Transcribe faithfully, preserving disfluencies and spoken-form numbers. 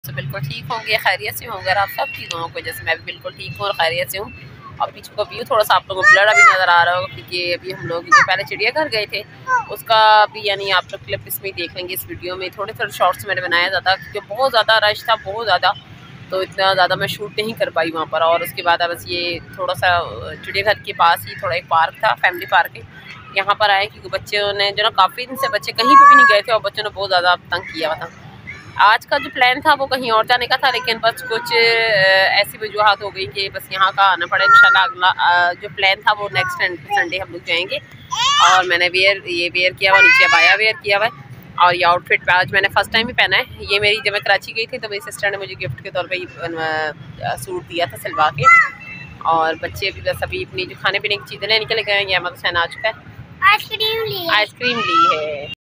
तो बिल्कुल ठीक होंगे, खैरियत से होंगे। आप सब चीज़ों को जैसे मैं भी बिल्कुल ठीक हूँ और खैरियत से हूँ। और पीछे का व्यू थोड़ा सा आप लोगों को ब्लर अभी नज़र आ रहा होगा, क्योंकि अभी हम लोग जो पहले चिड़ियाघर गए थे उसका भी यानी आप लोग क्लिप इसमें देख लेंगे इस वीडियो में। थोड़े थोड़े शॉर्ट्स मैंने बनाया ज़्यादा, क्योंकि बहुत ज़्यादा रश था, बहुत ज़्यादा, तो इतना ज़्यादा मैं शूट नहीं कर पाई वहाँ पर। और उसके बाद बस ये थोड़ा सा चिड़ियाघर के पास ही थोड़ा एक पार्क था, फैमिली पार्क है, यहाँ पर आए क्योंकि बच्चों ने जो ना काफ़ी दिन से बच्चे कहीं पर भी नहीं गए थे और बच्चों ने बहुत ज़्यादा तंग किया हुआ था। आज का जो प्लान था वो कहीं और जाने का था, लेकिन बस कुछ ऐसी वजूहत हो गई कि बस यहाँ का आना पड़ा। इंशाल्लाह अगला जो प्लान था वो नेक्स्ट संडे हम लोग जाएंगे। और मैंने वेयर ये वेयर किया हुआ, नीचे बाया वेयर किया हुआ है। और ये आउटफिट आज मैंने फ़र्स्ट टाइम ही पहना है। ये मेरी जब मैं कराची गई थी तो मेरी सिस्टर ने मुझे गिफ्ट के तौर पर सूट दिया था सिलवा के। और बच्चे भी बस अभी अपनी जो खाने पीने की चीज़ें लेने के लिए गए हैं। ये मतलब आ चुका है, आइसक्रीम ली आइसक्रीम ली है।